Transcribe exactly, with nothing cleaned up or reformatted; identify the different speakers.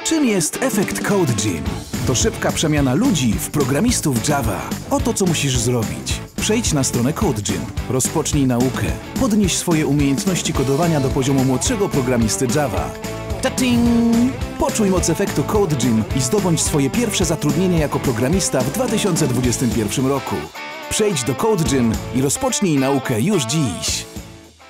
Speaker 1: Czym jest efekt Code Gym? To szybka przemiana ludzi w programistów Java. Oto co musisz zrobić. Przejdź na stronę Code Gym, rozpocznij naukę, podnieś swoje umiejętności kodowania do poziomu młodszego programisty Java. Ta-ting! Poczuj moc efektu Code Gym i zdobądź swoje pierwsze zatrudnienie jako programista w dwa tysiące dwudziestym pierwszym roku. Przejdź do Code Gym i rozpocznij naukę już dziś.